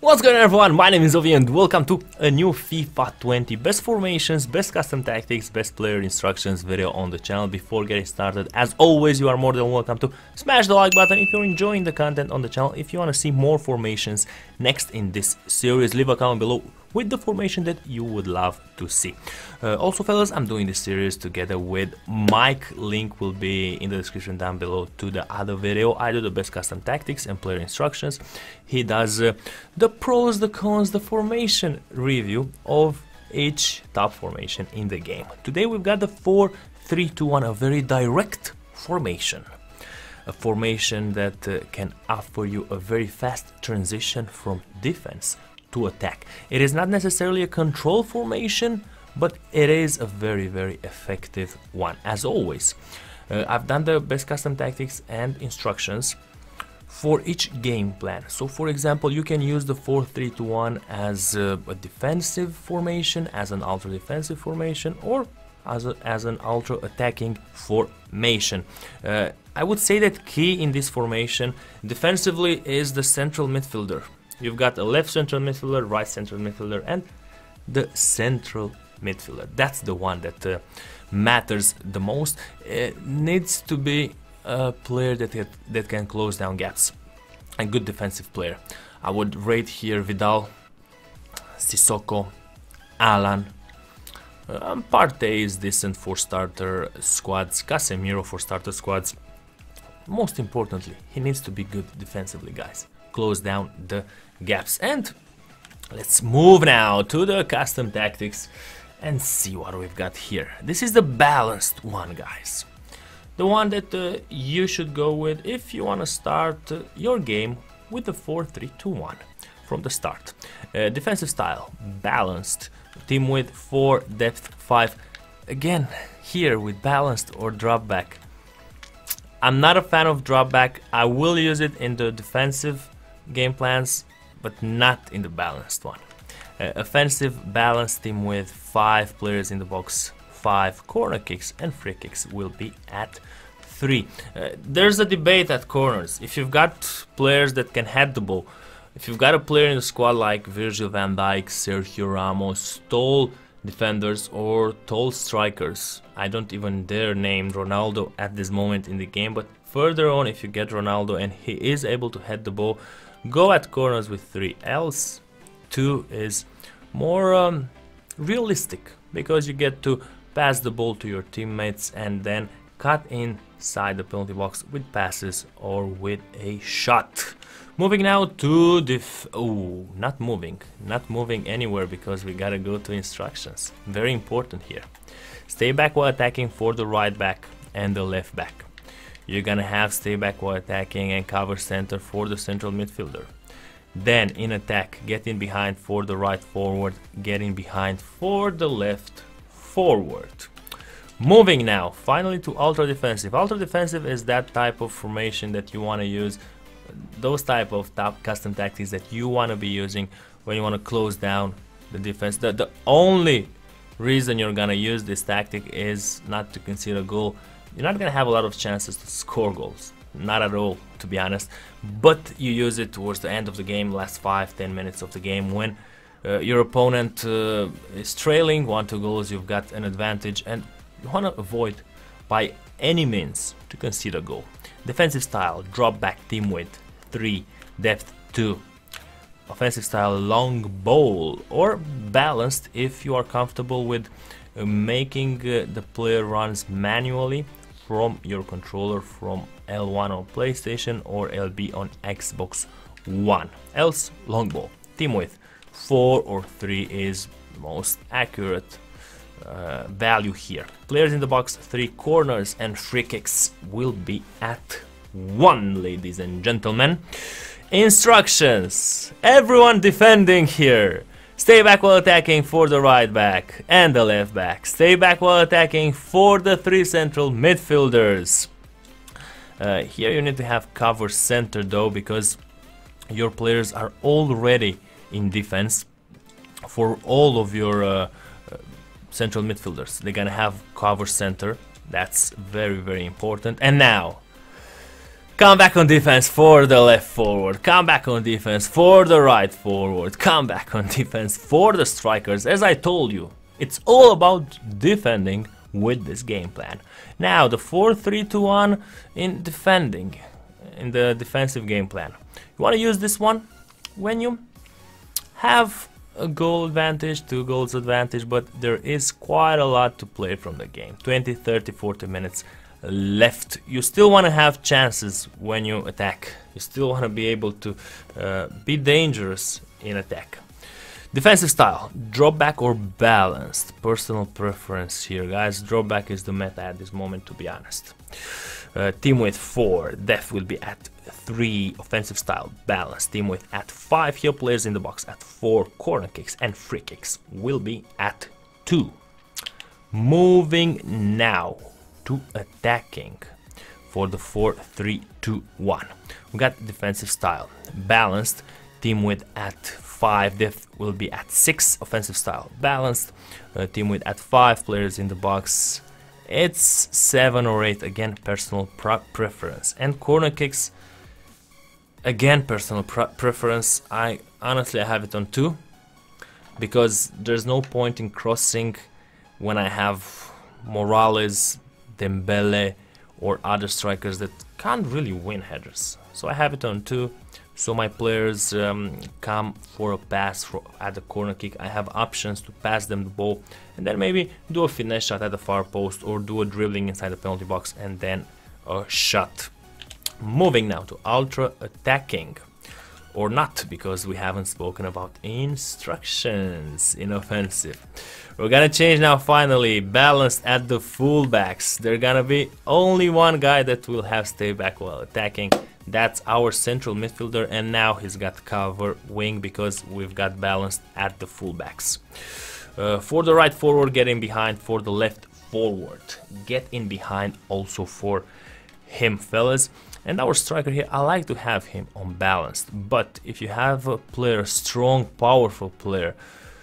What's going on, everyone? My name is Ovi and welcome to a new FIFA 20 best formations, best custom tactics, best player instructions video on the channel. Before getting started, as always, you are more than welcome to smash the like button if you're enjoying the content on the channel. If you want to see more formations next in this series, leave a comment below with the formation that you would love to see. Also, fellas, I'm doing this series together with Mike. Link will be in the description down below to the other video. I do the best custom tactics and player instructions. He does the pros, the cons, the formation review of each top formation in the game. Today we've got the 4-3-2-1, a very direct formation. A formation that can offer you a very fast transition from defense to attack. It is not necessarily a control formation, but it is a very, very effective one. As always, I've done the best custom tactics and instructions for each game plan. So for example, you can use the 4-3-2-1 as a defensive formation, as an ultra defensive formation, or as an ultra attacking formation. I would say that key in this formation defensively is the central midfielder. You've got a left central midfielder, right central midfielder, and the central midfielder. That's the one that matters the most. It needs to be a player that can close down gaps. A good defensive player. I would rate here Vidal, Sissoko, Alan. Partey is decent for starter squads. Casemiro for starter squads. Most importantly, he needs to be good defensively, guys. Close down the gaps. And let's move now to the custom tactics and see what we've got here. This is the balanced one, guys. The one that you should go with if you want to start your game with the 4-3-2-1 from the start. Defensive style, balanced. Team width 4, depth 5. Again, here with balanced or drop back. I'm not a fan of drop back. I will use it in the defensive game plans, but not in the balanced one. Offensive, balanced team with 5 players in the box, 5 corner kicks, and free kicks will be at 3. There's a debate at corners. If you've got players that can head the ball, if you've got a player in the squad like Virgil van Dijk, Sergio Ramos, tall defenders or tall strikers, I don't even dare name Ronaldo at this moment in the game, but further on, if you get Ronaldo and he is able to head the ball, go at corners with 3. Else 2 is more realistic, because you get to pass the ball to your teammates and then cut inside the penalty box with passes or with a shot. Moving now to not moving anywhere, because we gotta go to instructions. Very important here. Stay back while attacking for the right back and the left back. You're gonna have stay back while attacking and cover center for the central midfielder. Then in attack, get in behind for the right forward, get in behind for the left forward. Moving now finally to ultra defensive. Ultra defensive is that type of formation that you want to use, those type of top custom tactics that you want to be using when you want to close down the defense. The only reason you're gonna use this tactic is not to concede a goal. You're not gonna have a lot of chances to score goals, not at all, to be honest, but you use it towards the end of the game, last 5-10 minutes of the game, when your opponent is trailing 1-2 goals. You've got an advantage and you want to avoid by any means to concede a goal. Defensive style, drop back, team width 3, depth 2. Offensive style, long ball, or balanced if you are comfortable with making the player runs manually from your controller, from L1 on PlayStation or LB on Xbox One. Else, long ball. Team width 4 or 3 is most accurate value here. Players in the box 3, corners and free kicks will be at 1, ladies and gentlemen. Instructions. Everyone defending here. Stay back while attacking for the right back and the left back. Stay back while attacking for the 3 central midfielders. Here you need to have cover center though, because your players are already in defense for all of your central midfielders. They're gonna have cover center. That's very, very important. And now Come back on defense for the left forward. Come back on defense for the right forward. Come back on defense for the strikers. As I told you, it's all about defending with this game plan. Now the 4-3-2-1 in defending, in the defensive game plan. You want to use this one when you have a goal advantage, 2 goals advantage, but there is quite a lot to play from the game. 20, 30, 40 minutes left. You still want to have chances when you attack. You still want to be able to be dangerous in attack. Defensive style, drop back or balanced. Personal preference here, guys. Drop back is the meta at this moment, to be honest. Team with 4, depth will be at 3, offensive style, balanced. Team with at 5, here players in the box at 4, corner kicks and free kicks will be at 2. Moving now to attacking for the 4-3-2-1. We got defensive style, balanced. Team with at 5, depth will be at 6, offensive style, balanced. Team with at 5, players in the box, it's 7 or 8, again personal preference. And corner kicks, again personal preference. I honestly have it on 2 because there's no point in crossing when I have Morales, Dembele or other strikers that can't really win headers. So I have it on 2. So my players come for a pass at the corner kick. I have options to pass them the ball and then maybe do a finesse shot at the far post or do a dribbling inside the penalty box and then a shot. Moving now to ultra attacking, or not, because we haven't spoken about instructions in offensive. We're gonna change now finally, balanced at the fullbacks. There's gonna be only one guy that will have stay back while attacking. That's our central midfielder, and now he's got cover wing because we've got balanced at the fullbacks. For the right forward, get in behind. For the left forward, get in behind also for him, fellas. And our striker here, I like to have him on balanced, but if you have a player, strong, powerful player,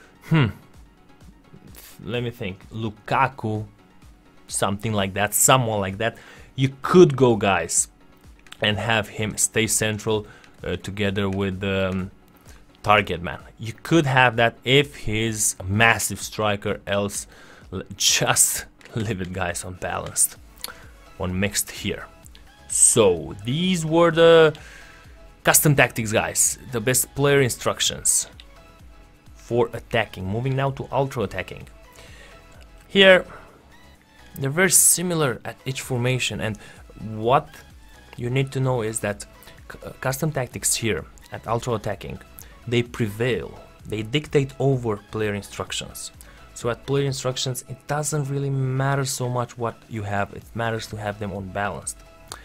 let me think, Lukaku, something like that, someone like that, you could go, guys, and have him stay central together with the target man. You could have that if he's a massive striker, else just leave it, guys, on balanced, on mixed here. So these were the custom tactics, guys, the best player instructions for attacking. Moving now to ultra attacking. Here they're very similar at each formation, and what you need to know is that custom tactics here at ultra attacking, they prevail, they dictate over player instructions. So at player instructions, it doesn't really matter so much what you have, it matters to have them unbalanced.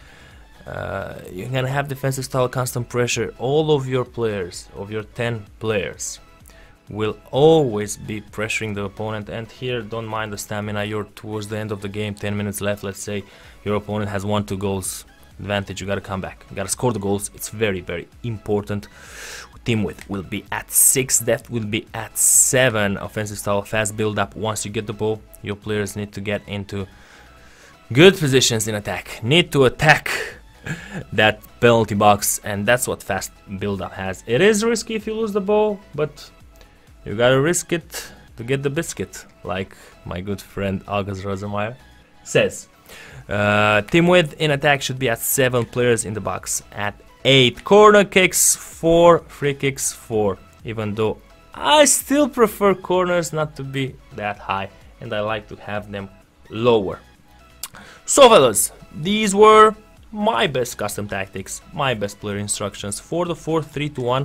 You're gonna have defensive style, constant pressure. All of your players, of your 10 players, will always be pressuring the opponent. And here, don't mind the stamina. You're towards the end of the game, 10 minutes left. Let's say your opponent has 1-2 goals advantage. You gotta come back, you gotta score the goals. It's very, very important. Team width will be at 6, depth will be at 7. Offensive style, fast build up. Once you get the ball, your players need to get into good positions in attack, need to attack that penalty box, and that's what fast build-up has. It is risky if you lose the ball, but you gotta risk it to get the biscuit, like my good friend August Rosemeyer says. Team width in attack should be at 7, players in the box at 8, corner kicks 4, free kicks 4, even though I still prefer corners not to be that high and I like to have them lower. So fellas, these were my best custom tactics, my best player instructions for the 4-3-2-1.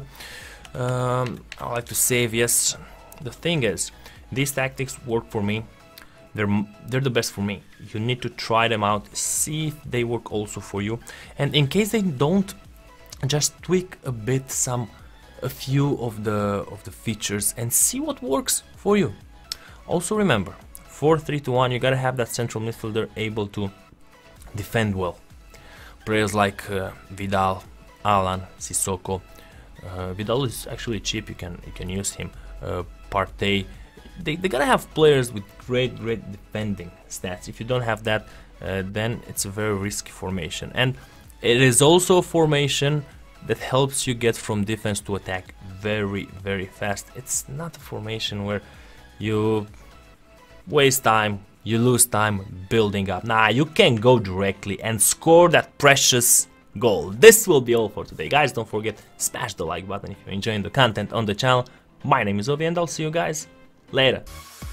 I like to save, yes. The thing is, these tactics work for me. They're the best for me. You need to try them out, see if they work also for you. And in case they don't, just tweak a bit, a few of the features and see what works for you. Also remember, 4-3-2-1, you gotta have that central midfielder able to defend well. Players like Vidal, Alan, Sissoko. Vidal is actually cheap, you can use him. Partey. They gotta have players with great defending stats. If you don't have that, then it's a very risky formation. And It is also a formation that helps you get from defense to attack very, very fast. It's not a formation where you waste time, you lose time building up. Nah, you can go directly and score that precious goal. This will be all for today, guys. Don't forget, smash the like button if you're enjoying the content on the channel. My name is Ovi and I'll see you guys later.